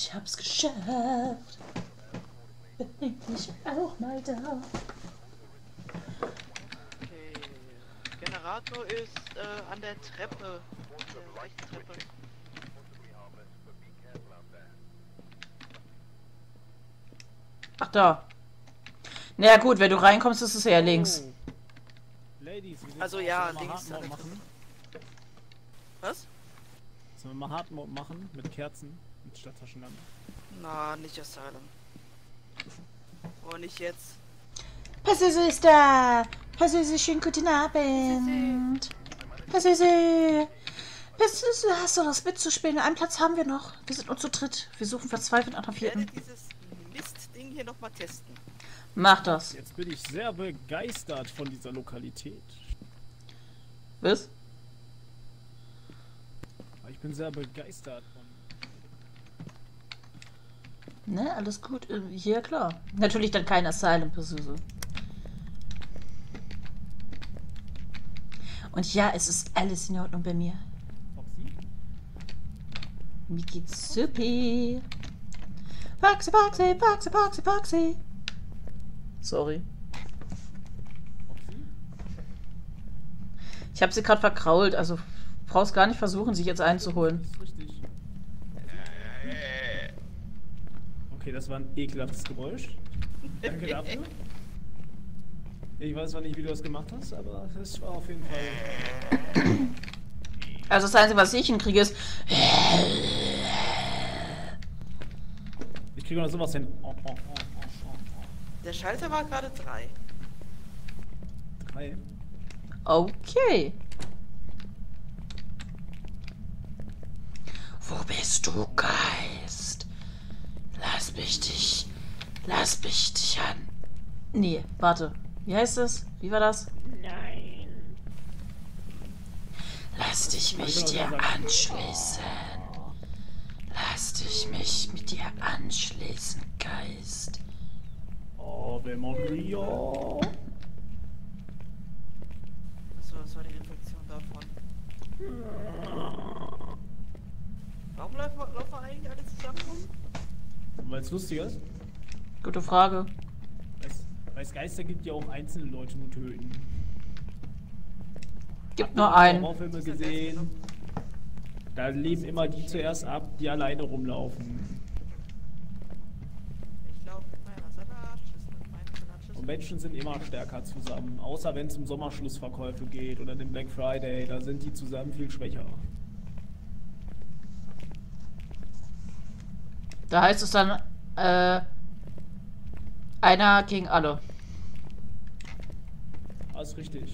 Ich hab's geschafft. Bin ich auch mal da. Okay. Generator ist an der Treppe. Der rechten Treppe. Ach da. Naja gut, wenn du reinkommst, ist es ja links. Ladies, wie Also sieht's ja, aus? Sollen wir links Hard an der Mode machen? Was? Sollen wir mal Hard Mode machen? Mit Kerzen? Mit Stadttaschenlampe? Na, nicht Asylum. Oh, nicht jetzt. Passese ist da. Passese, schönen guten Abend. Passese. Passese, hast du das mitzuspielen? Einen Platz haben wir noch. Wir sind nur zu dritt. Wir suchen verzweifelt nach einem Ich werde vierten. dieses Mistding hier nochmal testen. Mach das. Jetzt bin ich sehr begeistert von dieser Lokalität. Was? Ich bin sehr begeistert von... Ne, alles gut. Hier, klar. Natürlich dann kein Asylum, Passese. Und ja, es ist alles in Ordnung bei mir. Foxy? Mir geht's supi. Foxy, Foxy, Foxy, Foxy, Foxy. Sorry. Foxy? Ich habe sie gerade verkrault, also brauchst gar nicht versuchen, sich jetzt einzuholen. Das ist richtig. Okay, das war ein ekelhaftes Geräusch. Danke dafür. Ich weiß zwar nicht, wie du das gemacht hast, aber es war auf jeden Fall... Also das Einzige, was ich hinkriege, ist... Ich kriege noch sowas hin. Der Schalter war gerade 3. 3. Okay. Wo bist du, Geist? Lass mich dich an. Nee, warte. Wie heißt es? Wie war das? Nein. Lass dich mich dir anschließen. Lass dich mich mit dir anschließen, Geist. Ave Maria. Achso, das war die Reflexion davon. Warum laufen wir eigentlich alle zusammen rum? Weil es lustig ist. Gute Frage. Weil es Geister gibt, die auch einzelne Leute nur töten. Gibt nur einen. Horrorfilme gesehen. Da leben immer die zuerst ab, die alleine rumlaufen. Ich laufe mit meiner Salatschüssel, Und Menschen sind immer stärker zusammen. Außer wenn es um Sommerschlussverkäufe geht oder den Black Friday, da sind die zusammen viel schwächer. Da heißt es dann, einer gegen alle. Alles richtig.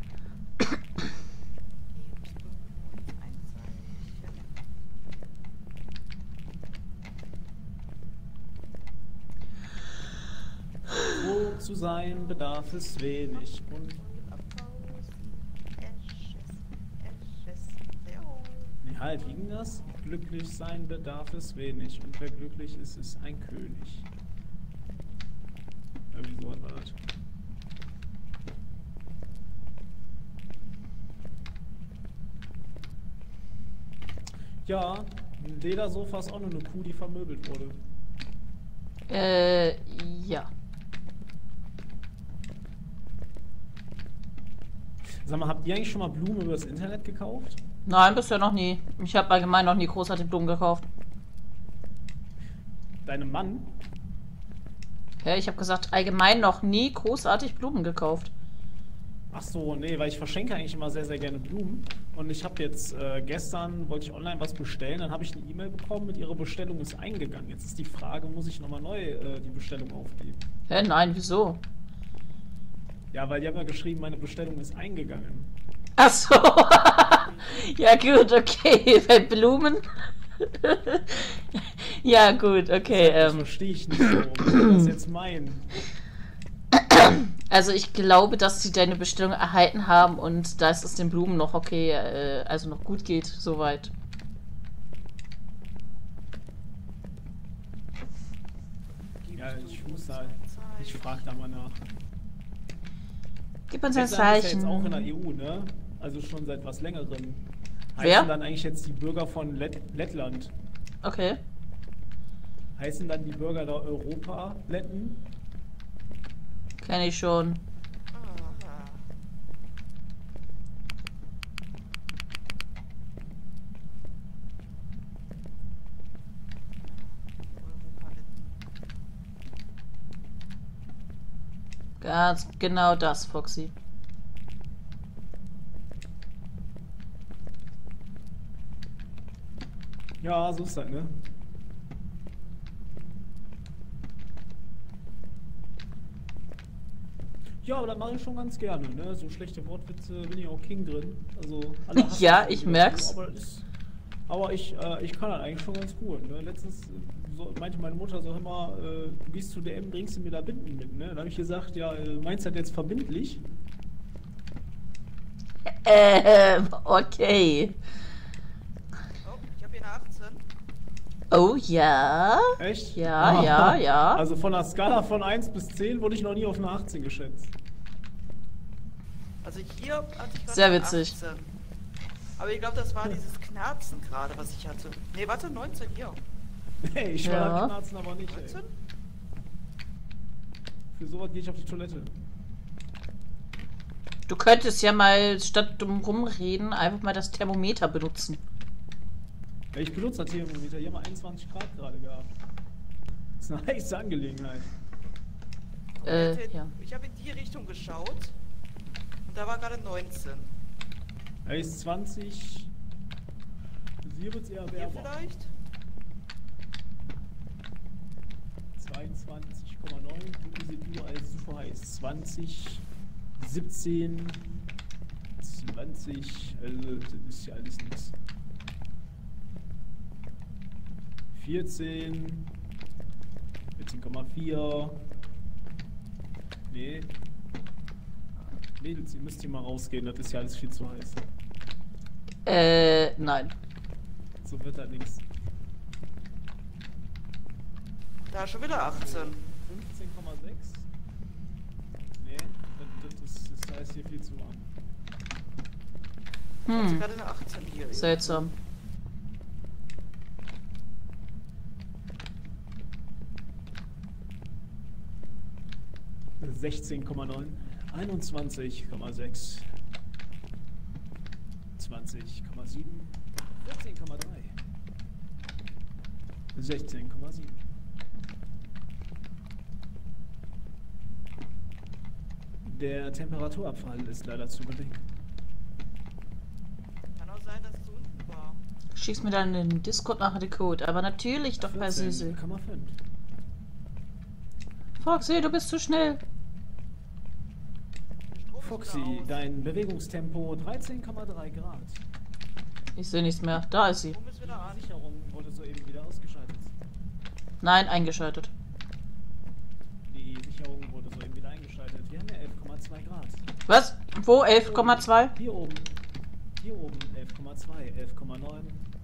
Froh zu sein bedarf es wenig und... Nee, halt, wie ging das? Glücklich sein bedarf es wenig und wer glücklich ist, ist ein König. Irgendwie so war das. Ja, ein Ledersofa ist auch nur eine Kuh, die vermöbelt wurde. Ja. Sag mal, habt ihr eigentlich schon mal Blumen über das Internet gekauft? Nein, bisher noch nie. Ich habe allgemein noch nie großartig Blumen gekauft. Deinem Mann? Hä, ich habe gesagt, allgemein noch nie großartig Blumen gekauft. Ach so, nee, weil ich verschenke eigentlich immer sehr, sehr gerne Blumen. Und ich habe jetzt gestern, wollte ich online was bestellen, dann habe ich eine E-Mail bekommen mit ihrer Bestellung ist eingegangen. Jetzt ist die Frage, muss ich nochmal neu die Bestellung aufgeben? Hä, nein, wieso? Ja, weil die haben ja geschrieben, meine Bestellung ist eingegangen. Ach so. Ja gut, okay. Bei Blumen. Ja gut, okay. Das verstehe ich nicht so. Was soll das jetzt meinen? Also ich glaube, dass sie deine Bestellung erhalten haben und da ist es den Blumen noch okay, also noch gut geht, soweit. Ja, ich muss da, ich frage da mal nach. Gib uns ein Lettland ist ja jetzt auch in der Zeichen. EU, ne? Also schon seit was längerem. Wer? Heißen dann eigentlich jetzt die Bürger von Lettland. Okay. Heißen dann die Burger da Europa-Letten? Kenn ich schon. Aha. Ganz genau das, Foxy. Ja, so ist das, ne? Ja, aber das mache ich schon ganz gerne, ne? So schlechte Wortwitze bin ich auch King drin. Also, alle hassen Ja, mich ich wieder merk's. so, aber ich kann das eigentlich schon ganz gut, ne? Letztens meinte meine Mutter so immer, du gehst zu DM, bringst du mir da Binden mit, ne? Da habe ich gesagt, ja, meinst du das jetzt verbindlich? Okay. Oh, ich habe hier eine 18. Oh ja. Echt? Ja, ja, ja. Also von der Skala von 1 bis 10 wurde ich noch nie auf eine 18 geschätzt. Also hier hatte ich gerade Sehr eine witzig. 18. Aber ich glaube, das war dieses Knarzen gerade, was ich hatte. Nee, warte, 19 hier. Nee, ich war Ja. da Knarzen aber nicht, ey. 19? Für sowas gehe ich auf die Toilette. Du könntest ja mal statt dumm rumreden einfach mal das Thermometer benutzen. Ja, ich benutze das Thermometer, hier haben wir 21 Grad gerade gehabt. Das ist eine heiße Angelegenheit. Ja. Ich habe in die Richtung geschaut und da war gerade 19. Er ist 20. Hier wird es eher Hier wärmer. vielleicht? 22,9. Du sieht überall super heiß. 20, 17, 20. Also, das ist ja alles nichts. 14, 14,4. Nee. Mädels, ihr müsst hier mal rausgehen, das ist ja alles viel zu heiß. Nein. So wird das nichts. Da schon wieder 18. 15,6? Nee, das heißt hier viel zu warm. Ich hatte Hm. gerade eine 18 hier. Seltsam. Äh, 16,9, 21,6, 20,7, 14,3, 16,7. Der Temperaturabfall ist leider zu gering. Kann auch sein, dass es unten war. Schickst mir dann in den Discord nachher den Code, aber natürlich doch bei Süße. 14,5. Foxy, du bist zu schnell. Der Strom ist Foxy, wieder aus. dein Bewegungstempo 13,3 Grad. Ich sehe nichts mehr. Da ist sie. Strom ist wieder an. Die Sicherung wurde soeben wieder ausgeschaltet. Nein, eingeschaltet. Die Sicherung wurde soeben wieder eingeschaltet. Wir haben ja 11,2 Grad. Was? Wo? 11,2? Hier oben. Hier oben 11,2, 11,9,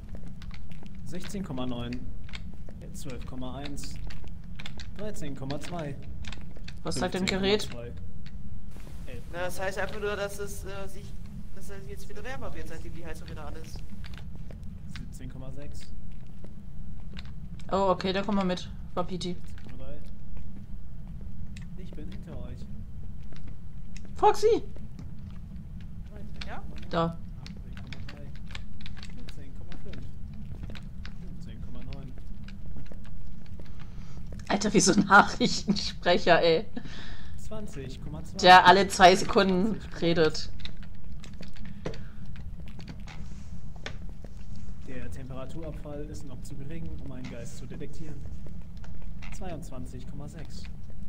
16,9, 12,1, 13,2. Was sagt dein Gerät? 15,2, Na, das heißt einfach nur, dass es dass es jetzt wieder wärmer wird, seitdem die Heizung wieder an ist. 17,6, Oh, okay, da kommen wir mit. Wapiti. 17,3. Ich bin hinter euch. Foxy! 13,9, Ja? Da. 18,3, 14,5, 15,9. Alter, wie so ein Nachrichtensprecher, ey. 20,2. Der alle 2 Sekunden redet. Der Temperaturabfall ist noch zu gering, um einen Geist zu detektieren. 22,6.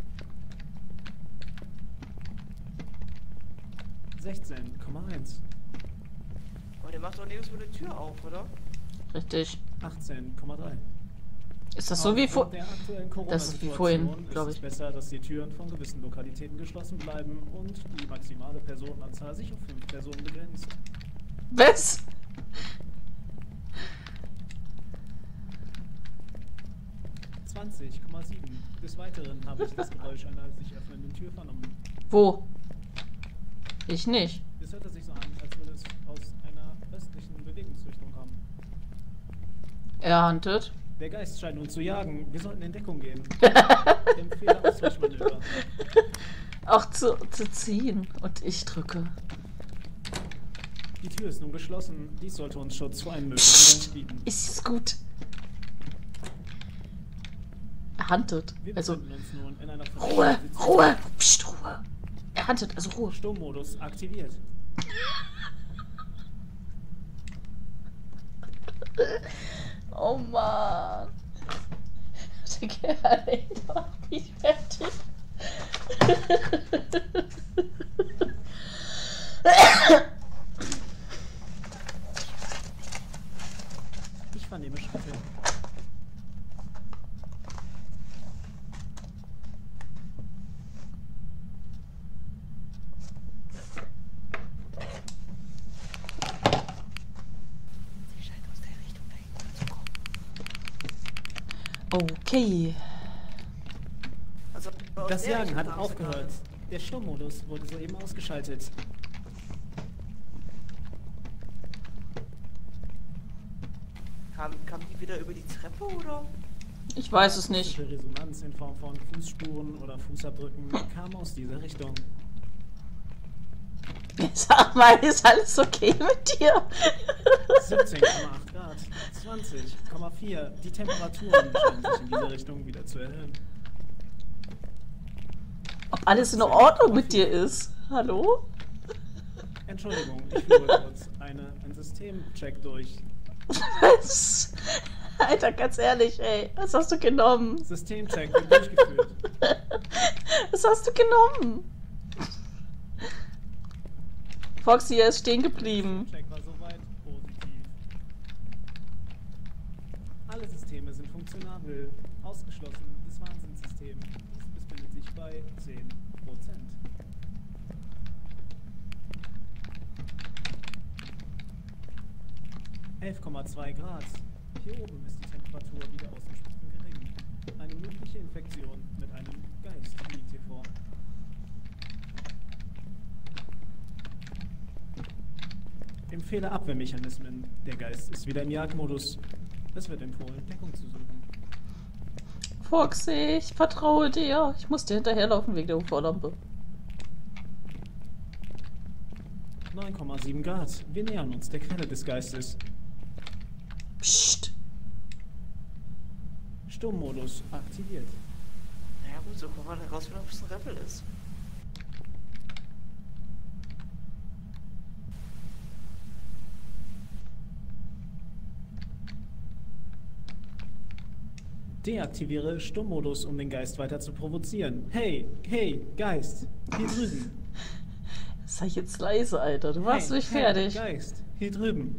16,1. Aber der macht doch nirgendwo eine Tür auf, oder? Richtig. 18,3. Ist das so wie vor... Aufgrund der aktuellen Das ist wie vorhin, Corona-Situation glaub ist es ich. besser, dass die Türen von gewissen Lokalitäten geschlossen bleiben und die maximale Personenanzahl sich auf 5 Personen begrenzt. Was? Des Weiteren habe ich das Geräusch einer sich öffnenden Tür vernommen. Wo? Ich nicht. Es hörte sich so an, als würde es aus einer östlichen Bewegungsrichtung kommen. Er handelt. Der Geist scheint uns zu jagen. Wir sollten in Deckung gehen. Empfehle Ausweichmanöver. Auch zu ziehen. Und ich drücke. Die Tür ist nun geschlossen. Dies sollte uns Schutz vor einem möglichen bieten. Ist es gut. Er handelt. Wir Also, befinden uns nun in einer Ruhe, Ruhe, Psst, Ruhe. Er handelt, also Ruhe. Sturmmodus aktiviert. Oh Mann. Der Kerl, ey, macht mich fertig. Ich vernehme Schritte. Okay. Also, aus Das der Jagen Richtung hat kam sie aufgehört. gerade. Der Sturmmodus wurde soeben ausgeschaltet. Kam die wieder über die Treppe oder? Ich weiß es nicht. Akustische Resonanz in Form von Fußspuren oder Fußabdrücken kam aus dieser Richtung. Sag mal, ist alles okay mit dir? 17,8 Grad, 20,4. Die Temperaturen scheinen sich in dieser Richtung wieder zu erhöhen. Ob alles in Ordnung mit dir ist? Hallo? Entschuldigung, ich führe kurz einen Systemcheck durch. Was? Alter, ganz ehrlich, ey. Was hast du genommen? Systemcheck wird durchgeführt. Was hast du genommen? Foxy, er ist stehen geblieben. Check war soweit positiv. Alle Systeme sind funktionabel. Ausgeschlossen das Wahnsinnssystem. Dies befindet sich bei 10%. 11,2 Grad. Hier oben ist die Temperatur wieder ausgesprochen gering. Eine mögliche Infektion mit einem Geist liegt hier vor. Empfehle Abwehrmechanismen. Der Geist ist wieder im Jagdmodus. Es wird empfohlen, Deckung zu suchen. Foxy, ich vertraue dir. Ich muss dir hinterherlaufen wegen der UV-Lampe. 9,7 Grad. Wir nähern uns der Quelle des Geistes. Psst. Sturmmodus aktiviert. Naja gut, so kommen wir heraus, ob es ein Rebel ist. Deaktiviere Sturmmodus, um den Geist weiter zu provozieren. Hey, hey, Geist, hier drüben. Sei jetzt leise, Alter. Du machst Hey, mich hey, fertig. Geist, hier drüben.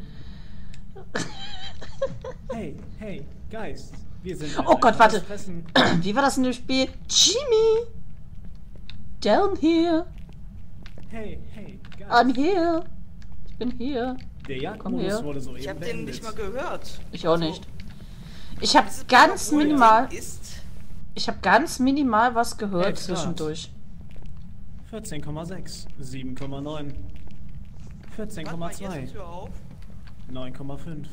Hey, hey, Geist. Wir sind Oh Gott, warte. Fressen. Wie war das in dem Spiel? Jimmy! Down here. Hey, hey, Geist. I'm here. Ich bin hier. Der Komm Jagdmodus her. wurde soeben Ich habe den beendet. nicht mal gehört. Ich auch Also, nicht. Ich habe dieses ganz Parabol minimal. ist. Ich habe ganz minimal was gehört 11 Grad. zwischendurch. 14,6, 7,9, Warte mal, hier ist 14,2, die Tür auf. 9,5,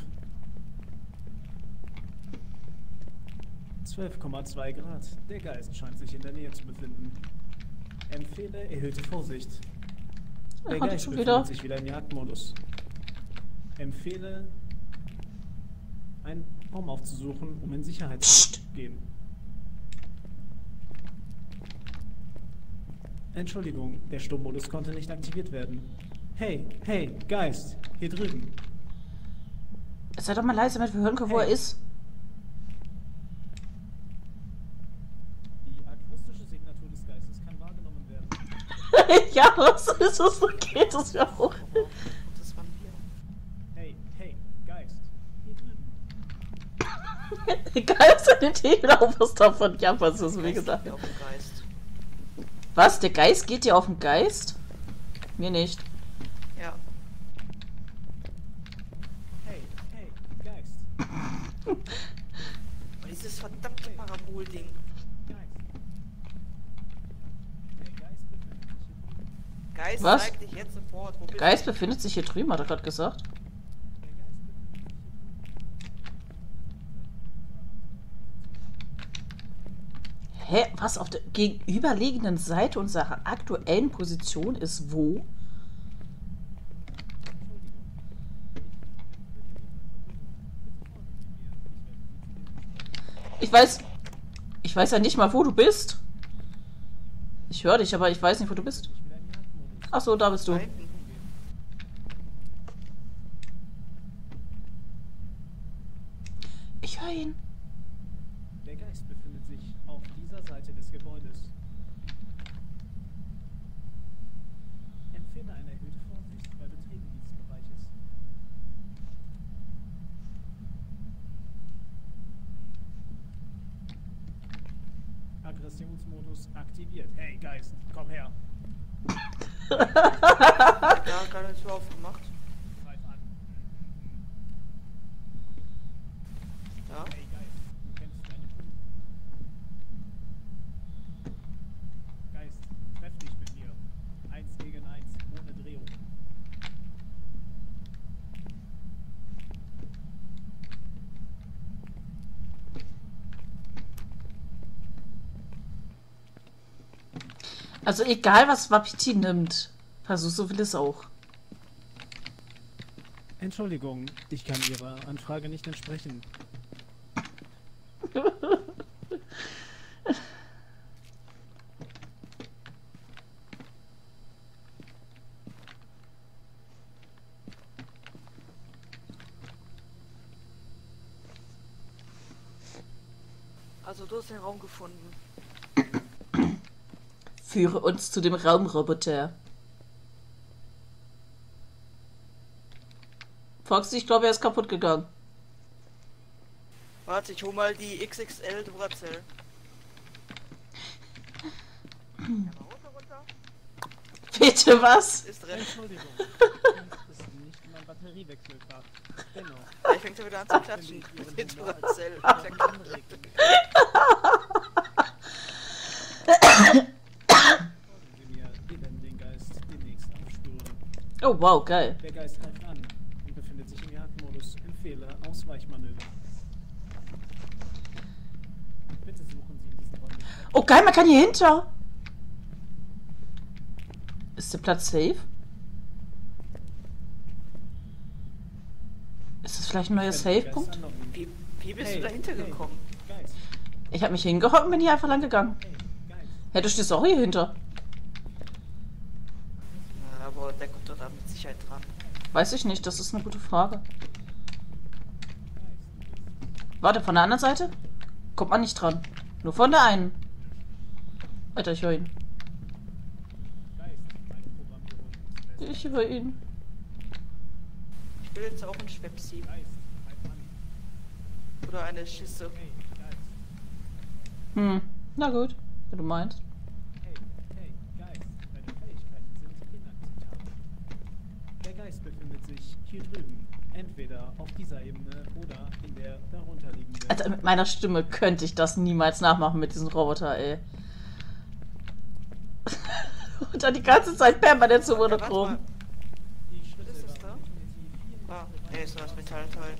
12,2 Grad. Der Geist scheint sich in der Nähe zu befinden. Empfehle erhöhte Vorsicht. Der Hat Geist schon befindet wieder. sich wieder im Jagdmodus. Empfehle, einen Raum aufzusuchen, um in Sicherheit zu gehen. Entschuldigung, der Sturmmodus konnte nicht aktiviert werden. Hey, hey, Geist, hier drüben. Sei doch mal leise, damit wir hören können, wo er Hey. ist. Die akustische Signatur des Geistes kann wahrgenommen werden. Ja, was ist es? So geht es ja auch. Und das waren wir. Hey, hey, Geist, hier drüben. Egal, was er den Tegel auf was davon. Ja, was ist, wie Geist gesagt. liegt mir auf dem Geist. Was? Der Geist geht dir auf den Geist? Mir nicht. Ja. Hey, hey, Geist, Und dieses verdammte Parabol-Ding. Geist. Der Geist befindet sich hier drüben. Geist, Was? zeig dich jetzt sofort. Wo bist Geist du? befindet sich hier drüben, hat er gerade gesagt. Der Geist befindet sich hier drüben. Hä? Was auf der gegenüberliegenden Seite unserer aktuellen Position ist wo? Ich weiß ja nicht mal, wo du bist. Ich höre dich, aber ich weiß nicht, wo du bist. Ach so, da bist du. Da hinten. Ich höre ihn. Der Geist befindet sich auf dieser Seite des Gebäudes. Empfehle eine erhöhte Vorsicht bei Betreten dieses Bereiches. Aggressionsmodus aktiviert. Hey Geist, komm her. Ja, gerade eine Tür aufgemacht. Greif an. Ja. Hey Geist, du kennst deine Kunden. Geist, treff dich mit mir. 1 gegen 1, ohne Drehung. Also egal, was Wapiti nimmt. So will es auch. Entschuldigung, ich kann Ihrer Anfrage nicht entsprechen. Also du hast den Raum gefunden. Führe uns zu dem Raumroboter. Foxy, ich glaube, er ist kaputt gegangen. Warte, ich hol mal die XXL Duracell. Bitte was? Ist drin. Entschuldigung, das ist nicht mein Batteriewechselfach. Dennoch. Vielleicht fängt er wieder an zu klatschen. Mit den Duracell. Folgen Sie mir, wir werden den Geist demnächst aufspüren. Oh wow, geil. Der Geist greift an und befindet sich im Jagdmodus. Empfehle Ausweichmanöver. Bitte suchen Sie diesen Räumlichen. Oh geil, man kann hier hinter. Ist der Platz safe? Ist das vielleicht ein neuer Safe-Punkt? Wie bist du dahinter gekommen? Geist, Ich habe mich hingehockt und bin hier einfach lang gegangen. hey, Geist. Ja, du stehst auch hier hinter. Ja, aber der kommt doch da mit Sicherheit dran. Weiß ich nicht, das ist eine gute Frage. Warte, von der anderen Seite? Kommt man nicht dran. Nur von der einen. Alter, ich höre ihn. Geist, mein Programmierung ist besser. Ich höre ihn. Ich will jetzt auch ein Schwepsi. Geist, greif an. Oder eine Schisse. Hey, Geist. Hm, na gut, wenn du meinst. Hey, hey, Geist, deine Fähigkeiten sind inakzeptabel. Der Geist befindet sich hier drüben. Entweder auf dieser Ebene oder in der darunterliegenden. Alter, mit meiner Stimme könnte ich das niemals nachmachen mit diesem Roboter, ey. Und dann die ganze Zeit permanent so Warte mal. monochrom. Die Schritte Was ist das waren da? definitiv hier Ah, nicht er ist nur das Metallteil.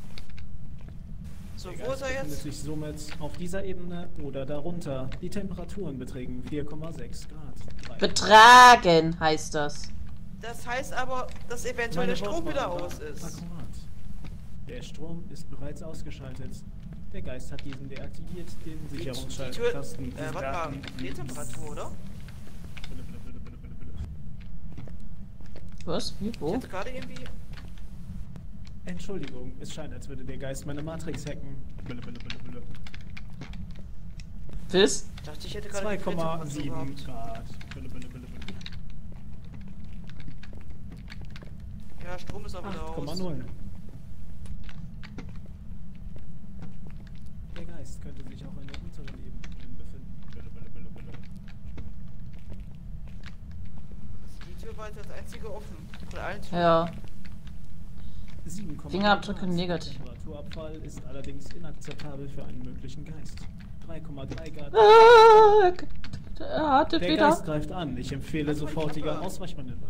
So, Der wo ist Geist er befindet jetzt? sich somit auf dieser Ebene oder darunter. Die Temperaturen beträgen 4,6 Grad. Betragen heißt das. Das heißt aber, dass eventuell der Strom wieder aus ist. Akkurat. Der Strom ist bereits ausgeschaltet. Der Geist hat diesen deaktiviert, den Die Tür, Sicherungsschaltkasten. warte mal, Drehtemperatur, oder? Was? Wie? Ich Wo? hatte gerade irgendwie... Entschuldigung, es scheint, als würde der Geist meine Matrix hacken. Was? Ich dachte, ich hätte gerade die Drehtemperatur 2,7 gehabt. Grad. Ja, Strom ist aber wieder aus. 8,0. Der Geist könnte sich auch in der unteren Ebene befinden. Die Tür war jetzt das einzige offen. Von allen Türen. Ja. 7,0 Fingerabdrücke Grad. negativ. Der Temperaturabfall ist allerdings inakzeptabel für einen möglichen Geist. 3,3 Grad. Er hatte Der wieder. Geist greift an. Ich empfehle Das war die sofortige Klappe. Ausweichmanöver.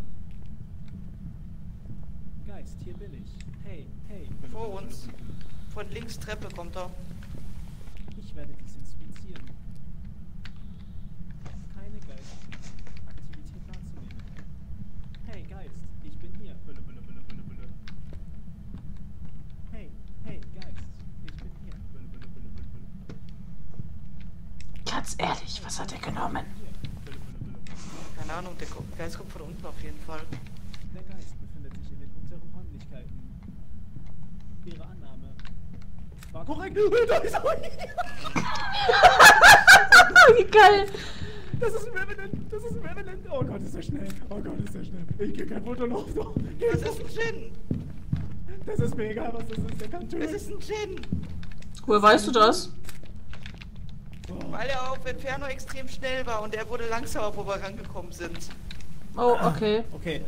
Geist, hier bin ich. Hey, hey. Vor uns. Von links Treppe kommt er. Ich werde dies inspizieren. Ganz ehrlich, was hat er genommen? Keine Ahnung, der Geist kommt von unten auf jeden Fall. Der Geist befindet sich in den unteren Räumlichkeiten. Ihre Annahme war korrekt. Da ist er. Wie geil! Das ist ein Revenant. Das ist ein Revenant. Oh Gott, ist er schnell. Oh Gott, ist er schnell. Ich gehe kein Fotolauf. Das ist ein Djinn! Das ist mir egal, was das ist. Der kann töten. Das ist ein Djinn! Woher weißt du das? Weil er auf Inferno extrem schnell war und er wurde langsamer, wo wir rangekommen sind. Oh, okay. Okay,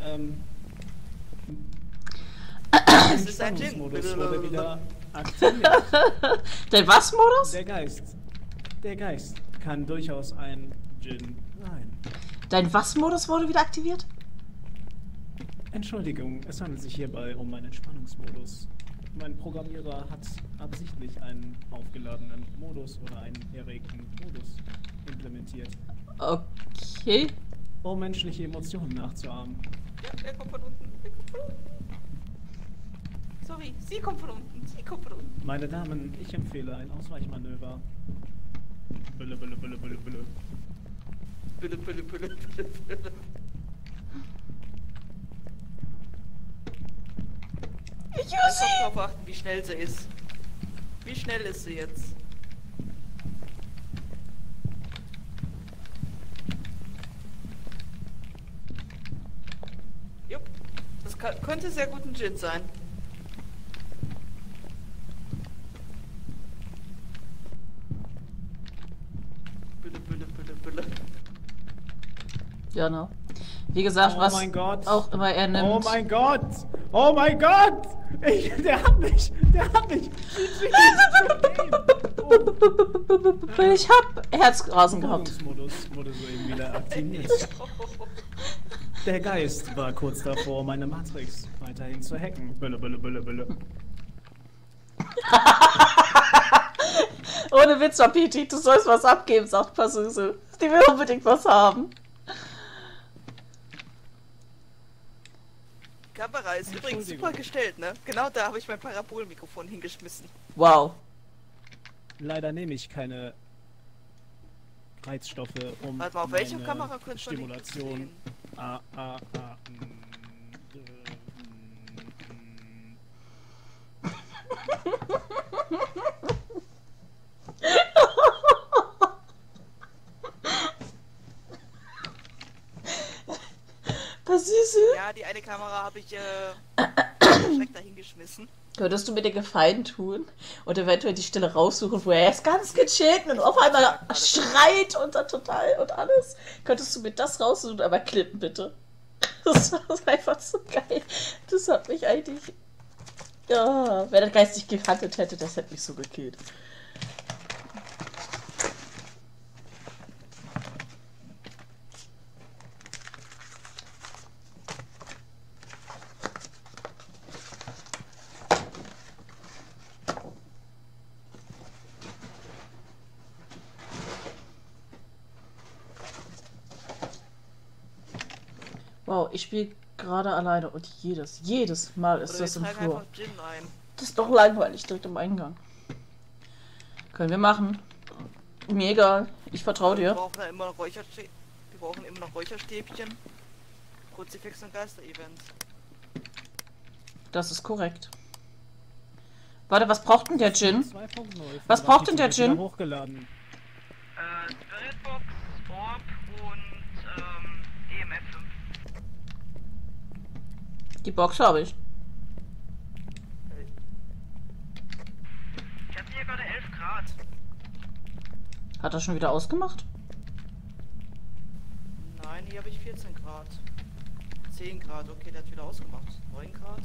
Das ist ein Djinn. Modus wurde wieder aktiviert. Der was-Modus? Der Geist kann durchaus ein Djinn sein. Dein was-Modus wurde wieder aktiviert? Entschuldigung, es handelt sich hierbei um einen Entspannungsmodus. Mein Programmierer hat absichtlich einen aufgeladenen Modus oder einen erregten Modus implementiert, Okay. um menschliche Emotionen nachzuahmen. Ja, er kommt von unten. Er kommt von unten. Sorry, sie kommt von unten. Sie kommt von unten. Meine Damen, ich empfehle ein Ausweichmanöver. Bülle, bülle, bülle, bülle, bülle. Bülle, bülle, bülle, bülle, bülle. Ich Einfach darauf achten, wie schnell sie ist. Wie schnell ist sie jetzt? Jupp. Das könnte sehr gut ein Djinn sein. Bülle, bülle, bülle, bülle. Ja, ne. Wie gesagt, Oh was mein Gott. auch immer er nimmt. Oh mein Gott! Oh mein Gott! Der hat mich! Der hat mich! Ich hab Herzrasen gehabt. Modus wurde soeben wieder aktiviert. Der Geist war kurz davor, meine Matrix weiterhin zu hacken. Bülle, bülle, bülle, bülle. Ohne Witz, Appetit, du sollst was abgeben, sagt Pasuse. Die will unbedingt was haben. Kamera ist übrigens super gestellt, ne? Genau da habe ich mein Parabolmikrofon hingeschmissen. Wow. Leider nehme ich keine Reizstoffe, um Warte mal, auf welcher meine Kamera könnte man nicht Stimulation. Pasuse? Ja, die eine Kamera habe ich direkt dahin geschmissen. Könntest du mir den Gefallen tun und eventuell die Stelle raussuchen, wo er ist ganz gechillt und auf einmal schreit und dann total und alles? Könntest du mir das raussuchen und einmal klippen, bitte? Das war einfach so geil. Das hat mich eigentlich... Ja, wenn der Geist nicht gehandelt hätte, das hätte mich so gekillt. Wow, ich spiele gerade alleine und jedes Mal ist Oder das wir im tragen Flur. einfach Djinn ein. Das ist doch langweilig, direkt im Eingang. Können wir machen. Mir egal, ich vertraue Wir dir. brauchen da immer noch wir brauchen immer noch Räucherstäbchen, Kruzifix und Geister-Events. Das ist korrekt. Warte, was braucht denn der Djinn? 2.0 Was braucht denn der wird wieder Djinn? hochgeladen. Spiritbox, Orb und EMF 5. Die Box habe ich. Ich hatte hier gerade 11 Grad. Hat er schon wieder ausgemacht? Nein, hier habe ich 14 Grad. 10 Grad, okay, der hat wieder ausgemacht. 9 Grad.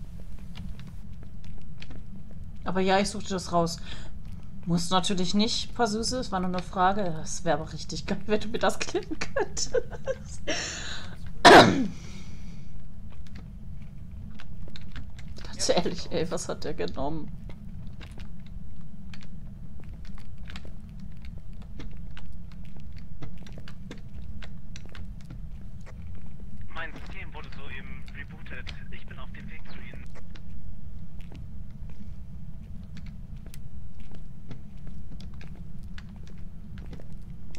Aber ja, ich suchte das raus. Muss natürlich nicht, Pasuse, es war nur eine Frage. Das wäre aber richtig geil, wenn du mir das klippen könntest. Ganz ehrlich, ey, was hat der genommen? Mein System wurde soeben rebootet. Ich bin auf dem Weg zu Ihnen.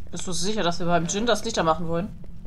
Bist du sicher, dass wir beim Djinn das Lichter machen wollen?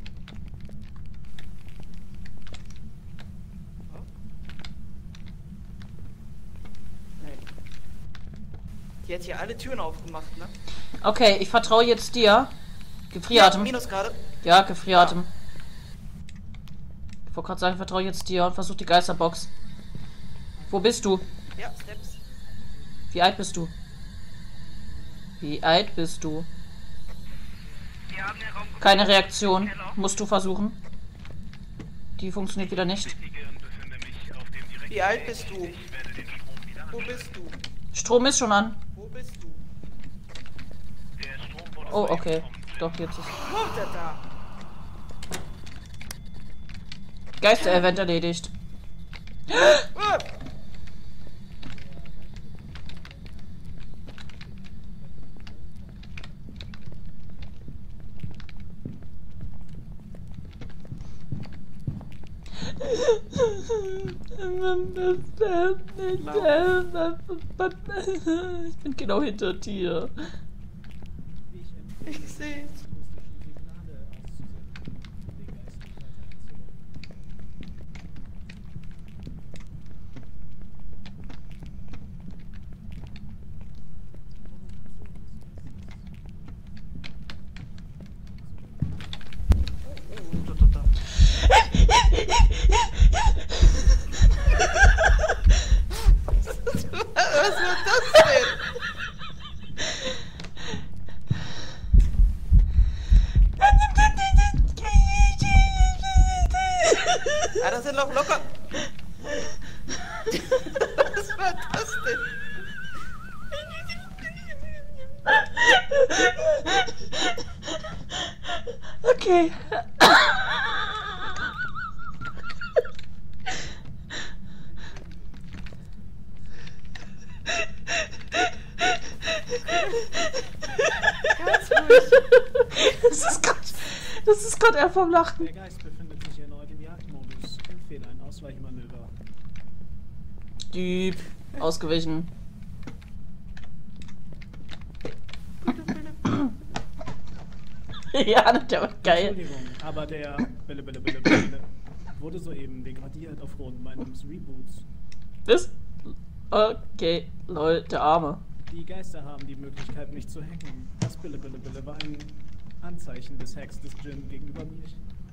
Nein. Die hat hier alle Türen aufgemacht, ne? Okay, ich vertraue jetzt dir. Gefrieratem. Ja, Minus gerade. Ja, Gefrieratem. Ich wollte gerade sagen, ich vertraue jetzt dir und versuch die Geisterbox. Wo bist du? Ja, Steps. Wie alt bist du? Wie alt bist du? Wir haben den Raum Keine Reaktion. Musst du versuchen. Die funktioniert wieder nicht. bestätige und befinde mich auf dem direkten Wie alt bist du? Ich werde den Strom wieder Wo anstellen. bist du? Strom ist schon an. Wo bist du? Der Strom wurde Oh, soeben okay. vom Doch, jetzt ist Kommt er da? Geister-Event erledigt. Ah! Ich bin genau hinter dir. Ich seh's. Da. Was war das denn? Ah, das sind noch locker. Was war das denn? Okay. Ganz ruhig. Das ist Gott, er vom Lachen. Der Geist befindet sich erneut im Jagdmodus. Empfehle ein Ausweichmanöver. Typ. Ausgewichen. Ja, der war geil. Entschuldigung, aber der Bille wurde soeben degradiert aufgrund meines Reboots. Was? Okay, lol, der Arme. Die Geister haben die Möglichkeit, mich zu hacken. Das Bille war ein Anzeichen des Hacks des Djinn gegenüber mir.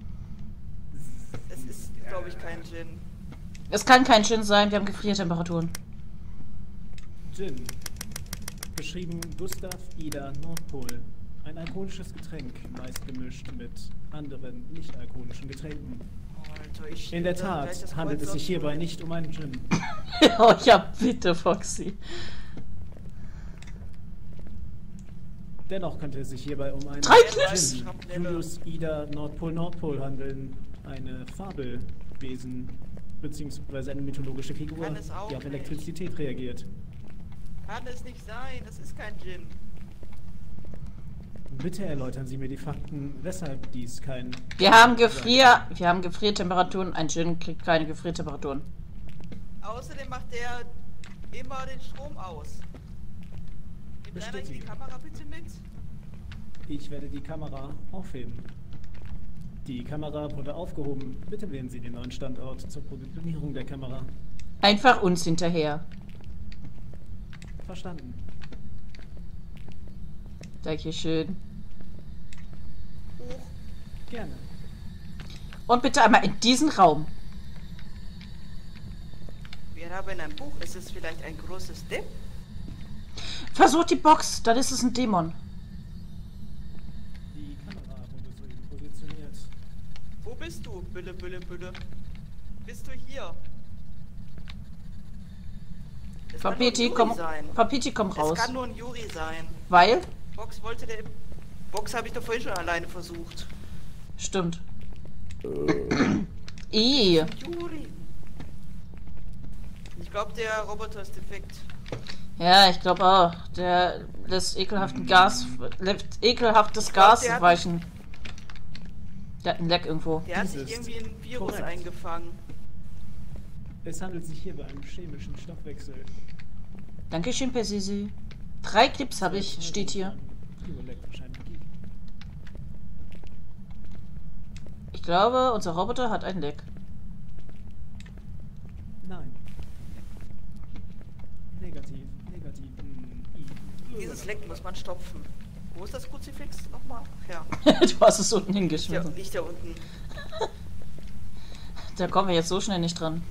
Es ist, glaube ich, kein Gin. Es kann kein Djinn sein, wir haben Gefriertemperaturen. Gin. Beschrieben Gustav Ida Nordpol. Ein alkoholisches Getränk, meist gemischt mit anderen nicht-alkoholischen Getränken. Alter, ich In der schieb dann gleich Tat das handelt es Kreuz sich auf. hierbei nicht um einen Gin. Oh ja, bitte, Foxy. Dennoch könnte es sich hierbei um einen 3 Clips! Gin Julius Ida Nordpol Handeln. Eine Fabelwesen bzw. eine mythologische Figur, Kann es auch die auf nicht. Elektrizität reagiert. Kann es nicht sein, das ist kein Gin. Bitte erläutern Sie mir die Fakten, weshalb dies kein... Wir haben Gefriertemperaturen, ein Djinn kriegt keine Gefriertemperaturen. Außerdem macht der immer den Strom aus. Nimmt einer hier die Bestätigen. Kamera bitte mit? Ich werde die Kamera aufheben. Die Kamera wurde aufgehoben. Bitte wählen Sie den neuen Standort zur Positionierung der Kamera. Einfach uns hinterher. Verstanden. Dankeschön. Hoch. Gerne. Und bitte einmal in diesen Raum. Wir haben ein Buch. Ist es vielleicht ein großes Depp? Versuch die Box, dann ist es ein Dämon. Die Kamera wurde soeben positioniert. Wo bist du? Bülle. Bist du hier? Es kann nur ein Papiti, Juri sein. komm Es raus. kann nur ein Juri sein. Weil? Box wollte der... Box habe ich doch vorhin schon alleine versucht. Stimmt. Ih. Juri. Ich glaube, der Roboter ist defekt. Ja, ich glaube auch. Der lässt ekelhaftes Gas der hat- weichen. Der hat ein Leck irgendwo. Der hat Dies sich ist irgendwie ein Virus korrekt. eingefangen. Es handelt sich hier bei einem chemischen Stoffwechsel. Dankeschön, Persisi. 3 Clips habe ich, steht hier. Elektronischer Energie. Ich glaube, unser Roboter hat ein Leck. Nein. Negativ, negativ. Dieses Leck muss man stopfen. Wo ist das Kruzifix nochmal? Ach ja, Du hast es unten ja, hingeschmissen. liegt da unten. Da kommen wir jetzt so schnell nicht dran.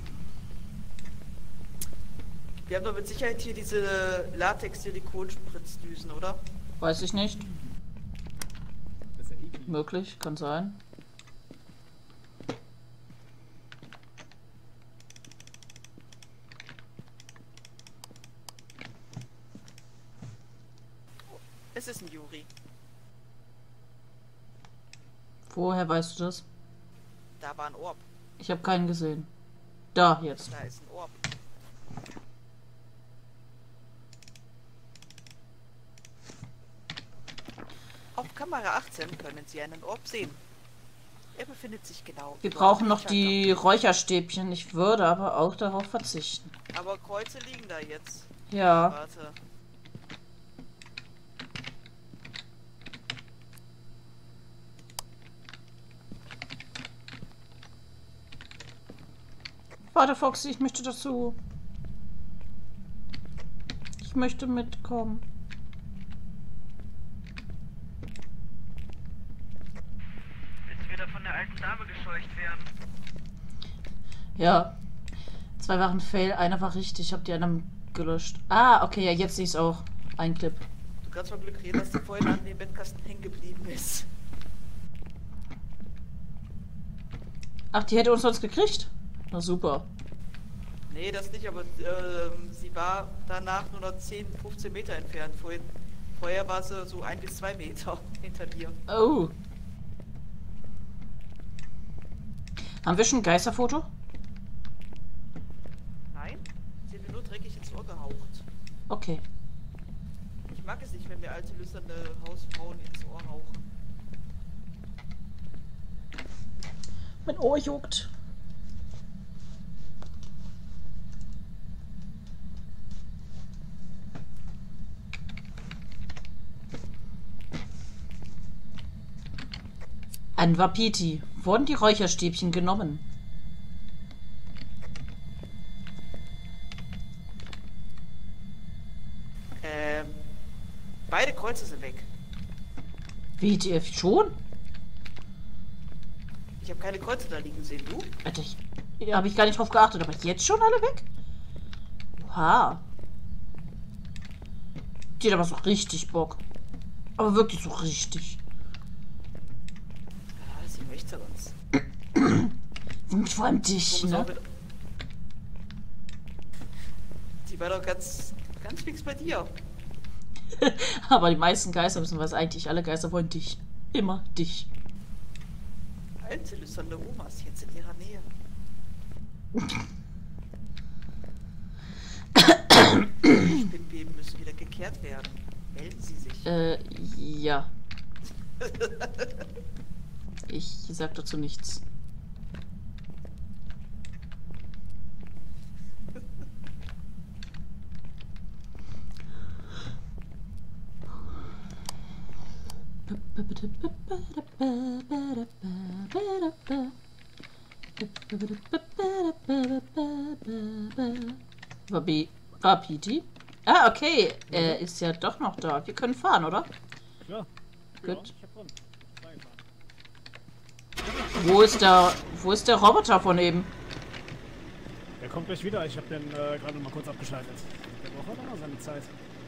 Wir haben doch mit Sicherheit hier diese Latex-Silikon-Spritzdüsen, oder? Weiß ich nicht. Das ist ja eklig. Möglich, kann sein. Es ist ein Yuri. Woher weißt du das? Da war ein Orb. Ich habe keinen gesehen. Da, jetzt. Da ist ein Orb. Auf Kamera 18 können Sie einen Orb sehen. Er befindet sich genau. Wir über brauchen dem noch Schalter. die Räucherstäbchen. Ich würde aber auch darauf verzichten. Aber Kreuze liegen da jetzt. Ja. Warte. Warte, Foxy, ich möchte dazu. Ich möchte mitkommen. Willst du wieder von der alten Dame gescheucht werden? Ja. 2 waren Fail, einer war richtig. Ich habe die anderen gelöscht. Ah, okay, ja, jetzt sehe ich es auch. Ein Clip. Du kannst mal Glück reden, dass die vorhin an dem Bettkasten hängen geblieben ist. Ach, die hätte uns sonst gekriegt? Na super. Nee, das nicht, aber sie war danach nur noch 10, 15 Meter entfernt. Vorher war sie so 1 bis 2 Meter hinter dir. Oh. Haben wir schon ein Geisterfoto? Nein, sie hat mir nur dreckig ins Ohr gehaucht. Okay. Ich mag es nicht, wenn mir alte, lüsterne Hausfrauen ins Ohr hauchen. Mein Ohr juckt. An Wapiti wurden die Räucherstäbchen genommen. Beide Kreuze sind weg. Wie, die schon? Ich habe keine Kreuze da liegen sehen, du? Alter, habe ich gar nicht drauf geachtet, aber jetzt schon alle weg? Oha. Die hat aber so richtig Bock. Aber wirklich so richtig. Ah, sie möchte uns. Vor allem dich, Warum ne? sollen wir- Die war doch ganz fix bei dir. Aber die meisten Geister wissen was, eigentlich alle Geister wollen dich. Immer dich. Alte, lüsterne Omas jetzt in ihrer Nähe. Spinnweben müssen wieder gekehrt werden. Melden Sie sich. Ja. Ich sag dazu nichts. Wapiti? Ah, okay. Er ist ja doch noch da. Wir können fahren, oder? Ja. Gut. Ja, ich hab drin. Reinfahren. Wo ist der Roboter von eben? Der kommt gleich wieder. Ich hab den gerade mal kurz abgeschaltet. Der braucht auch noch mal seine Zeit.